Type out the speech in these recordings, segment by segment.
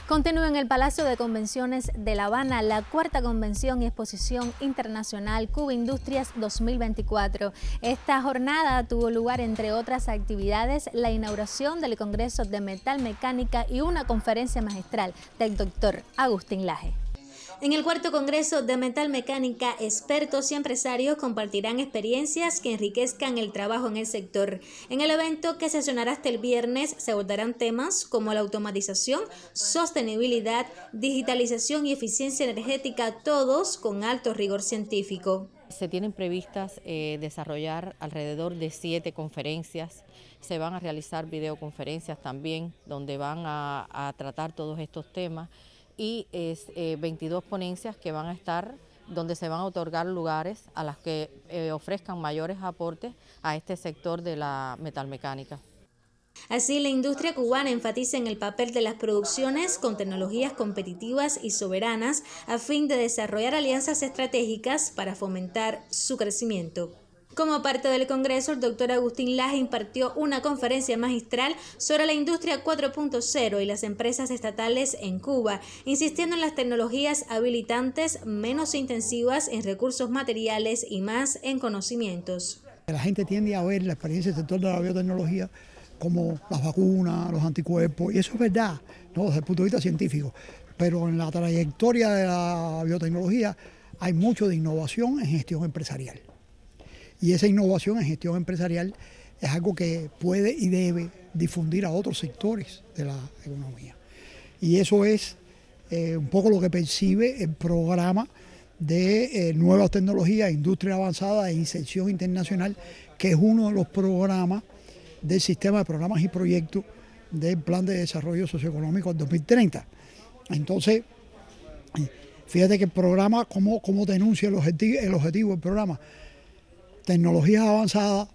Continúa en el Palacio de Convenciones de La Habana la cuarta convención y exposición internacional Cuba Industrias 2024. Esta jornada tuvo lugar, entre otras actividades, la inauguración del Congreso de Metalmecánica y una conferencia magistral del doctor Agustín Laje. En el cuarto Congreso de Metalmecánica, expertos y empresarios compartirán experiencias que enriquezcan el trabajo en el sector. En el evento, que sesionará hasta el viernes, se abordarán temas como la automatización, sostenibilidad, digitalización y eficiencia energética, todos con alto rigor científico. Se tienen previstas desarrollar alrededor de 7 conferencias. Se van a realizar videoconferencias también, donde van a tratar todos estos temas. Y 22 ponencias que van a estar, donde se van a otorgar lugares a las que ofrezcan mayores aportes a este sector de la metalmecánica. Así, la industria cubana enfatiza en el papel de las producciones con tecnologías competitivas y soberanas a fin de desarrollar alianzas estratégicas para fomentar su crecimiento. Como parte del Congreso, el doctor Agustín Laje impartió una conferencia magistral sobre la industria 4.0 y las empresas estatales en Cuba, insistiendo en las tecnologías habilitantes menos intensivas en recursos materiales y más en conocimientos. La gente tiende a ver la experiencia del sector de la biotecnología como las vacunas, los anticuerpos, y eso es verdad, ¿no?, desde el punto de vista científico, pero en la trayectoria de la biotecnología hay mucho de innovación en gestión empresarial. Y esa innovación en gestión empresarial es algo que puede y debe difundir a otros sectores de la economía. Y eso es un poco lo que percibe el programa de nuevas tecnologías, industria avanzada e inserción internacional, que es uno de los programas del sistema de programas y proyectos del Plan de Desarrollo Socioeconómico del 2030. Entonces, fíjate que el programa, ¿cómo denuncia el objetivo del programa? Tecnologías avanzadas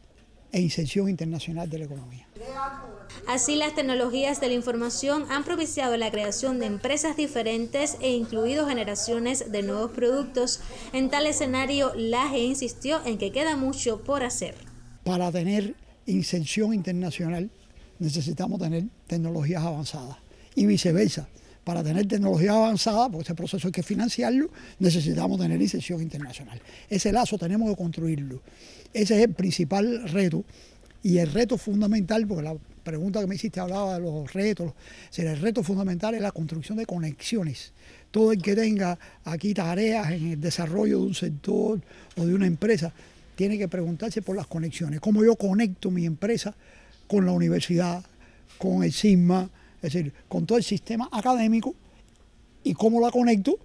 e inserción internacional de la economía. Así, las tecnologías de la información han propiciado la creación de empresas diferentes e incluido generaciones de nuevos productos. En tal escenario, Laje insistió en que queda mucho por hacer. Para tener inserción internacional necesitamos tener tecnologías avanzadas y viceversa. Para tener tecnología avanzada, porque ese proceso hay que financiarlo, necesitamos tener inserción internacional. Ese lazo tenemos que construirlo. Ese es el principal reto, y el reto fundamental, porque la pregunta que me hiciste hablaba de los retos, el reto fundamental es la construcción de conexiones. Todo el que tenga aquí tareas en el desarrollo de un sector o de una empresa, tiene que preguntarse por las conexiones. ¿Cómo yo conecto mi empresa con la universidad, con el SIGMA, es decir, con todo el sistema académico, y cómo la conecto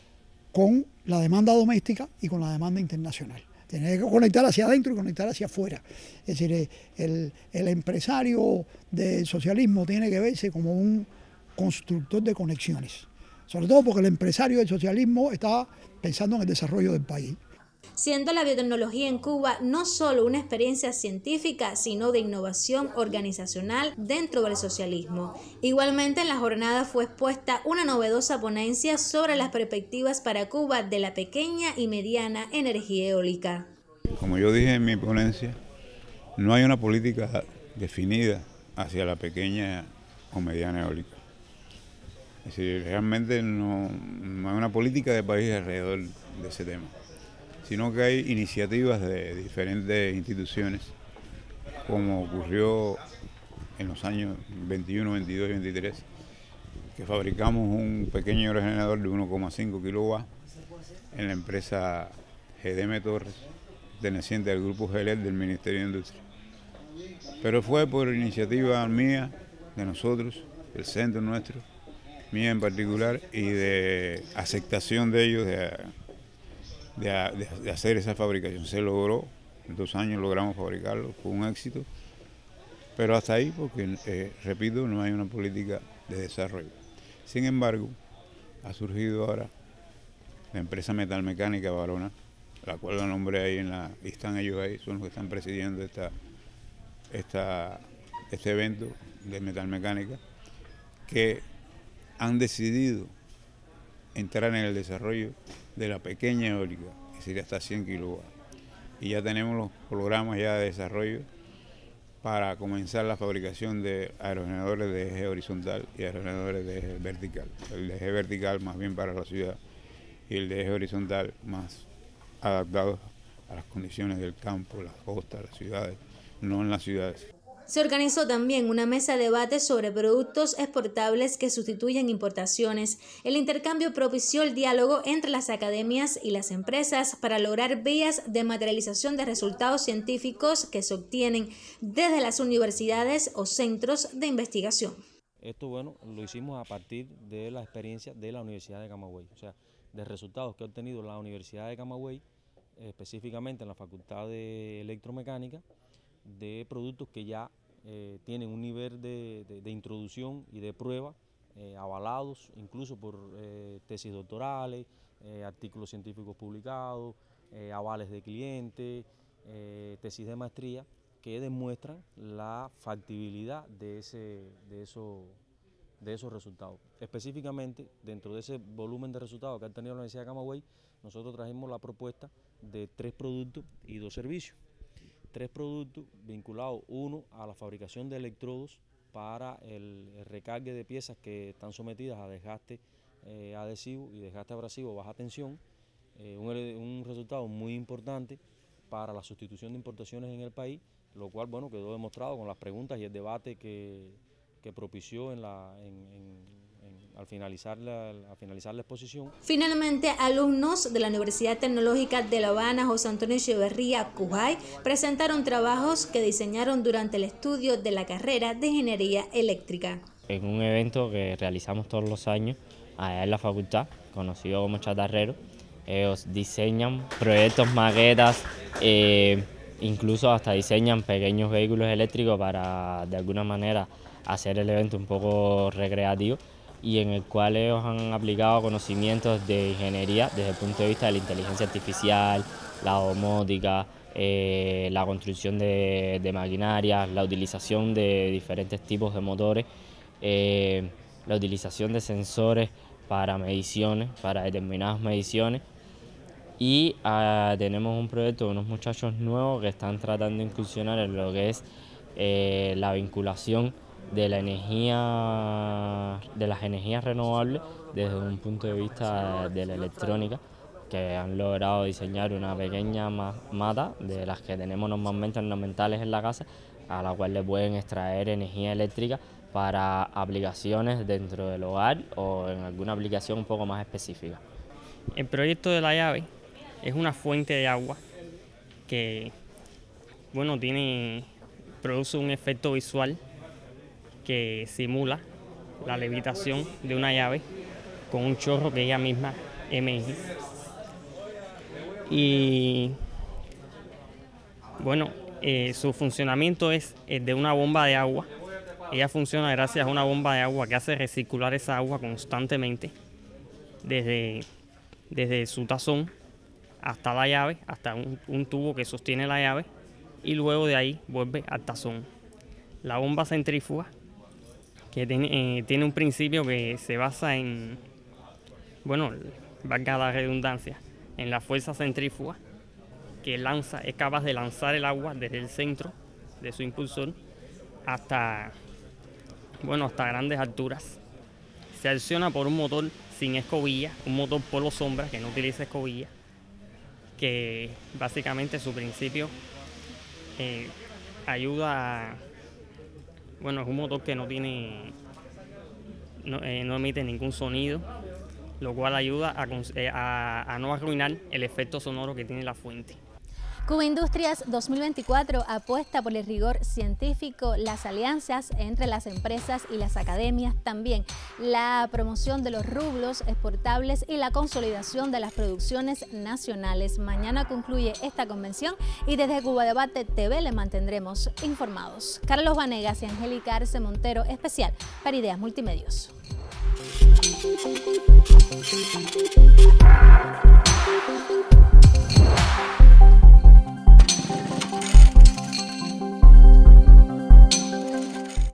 con la demanda doméstica y con la demanda internacional? Tiene que conectar hacia adentro y conectar hacia afuera. Es decir, el empresario del socialismo tiene que verse como un constructor de conexiones, sobre todo porque el empresario del socialismo está pensando en el desarrollo del país. Siendo la biotecnología en Cuba no solo una experiencia científica, sino de innovación organizacional dentro del socialismo. Igualmente, en la jornada fue expuesta una novedosa ponencia sobre las perspectivas para Cuba de la pequeña y mediana energía eólica. Como yo dije en mi ponencia, no hay una política definida hacia la pequeña o mediana eólica. Es decir, realmente no hay una política de país alrededor de ese tema, sino que hay iniciativas de diferentes instituciones, como ocurrió en los años 21, 22 y 23, que fabricamos un pequeño aerogenerador de 1,5 kilowatts en la empresa GDM Torres, perteneciente al grupo GELER del Ministerio de Industria. Pero fue por iniciativa mía, de nosotros, del centro nuestro, mía en particular, y de aceptación de ellos de hacer esa fabricación. Se logró, en 2 años logramos fabricarlo, fue un éxito, pero hasta ahí, porque, repito, no hay una política de desarrollo. Sin embargo, ha surgido ahora la empresa metalmecánica Varona, la cual la nombré ahí, y están ellos ahí, son los que están presidiendo este evento de metalmecánica, que han decidido entrar en el desarrollo de la pequeña eólica, que sería hasta 100 kilowatts. Y ya tenemos los programas ya de desarrollo para comenzar la fabricación de aerogeneradores de eje horizontal y aerogeneradores de eje vertical. El de eje vertical más bien para la ciudad y el de eje horizontal más adaptado a las condiciones del campo, las costas, las ciudades, no en las ciudades. Se organizó también una mesa de debate sobre productos exportables que sustituyen importaciones. El intercambio propició el diálogo entre las academias y las empresas para lograr vías de materialización de resultados científicos que se obtienen desde las universidades o centros de investigación. Esto, bueno, lo hicimos a partir de la experiencia de la Universidad de Camagüey, o sea, de resultados que ha obtenido la Universidad de Camagüey, específicamente en la Facultad de Electromecánica, de productos que ya tienen un nivel de introducción y de prueba avalados incluso por tesis doctorales, artículos científicos publicados, avales de clientes, tesis de maestría que demuestran la factibilidad de esos resultados. Específicamente, dentro de ese volumen de resultados que ha tenido la Universidad de Camagüey, nosotros trajimos la propuesta de 3 productos y 2 servicios. 3 productos vinculados, uno a la fabricación de electrodos para el recargue de piezas que están sometidas a desgaste adhesivo y desgaste abrasivo baja tensión, un resultado muy importante para la sustitución de importaciones en el país, lo cual, bueno, quedó demostrado con las preguntas y el debate que propició al finalizar la exposición. Finalmente, alumnos de la Universidad Tecnológica de La Habana, José Antonio Echeverría Cujay, presentaron trabajos que diseñaron durante el estudio de la carrera de Ingeniería Eléctrica. En un evento que realizamos todos los años allá en la facultad, conocido como Chatarrero, ellos diseñan proyectos, maquetas, incluso hasta diseñan pequeños vehículos eléctricos para de alguna manera hacer el evento un poco recreativo, y en el cual ellos han aplicado conocimientos de ingeniería desde el punto de vista de la inteligencia artificial, la domótica, la construcción de maquinarias, la utilización de diferentes tipos de motores, la utilización de sensores para mediciones, para determinadas mediciones. Y tenemos un proyecto de unos muchachos nuevos que están tratando de incursionar en lo que es la vinculación de la energía, de las energías renovables desde un punto de vista de la electrónica, que han logrado diseñar una pequeña mata de las que tenemos normalmente ornamentales en la casa, a la cual le pueden extraer energía eléctrica para aplicaciones dentro del hogar o en alguna aplicación un poco más específica. El proyecto de la llave es una fuente de agua que, bueno, produce un efecto visual que simula la levitación de una llave con un chorro que ella misma emerge. Y bueno, su funcionamiento es el de una bomba de agua. Ella funciona gracias a una bomba de agua que hace recircular esa agua constantemente desde su tazón hasta la llave, hasta un tubo que sostiene la llave, y luego de ahí vuelve al tazón. La bomba centrífuga, que tiene un principio que se basa en, bueno, valga la redundancia, en la fuerza centrífuga, que es capaz de lanzar el agua desde el centro de su impulsor hasta grandes alturas. Se acciona por un motor sin escobilla, un motor polo sombra que no utiliza escobilla, que básicamente su principio ayuda a... Bueno, es un motor que no emite ningún sonido, lo cual ayuda a no arruinar el efecto sonoro que tiene la fuente. Cuba Industrias 2024 apuesta por el rigor científico, las alianzas entre las empresas y las academias, también la promoción de los rubros exportables y la consolidación de las producciones nacionales. Mañana concluye esta convención y desde Cuba Debate TV le mantendremos informados. Carlos Vanegas y Angélica Arce Montero, especial para Ideas Multimedios.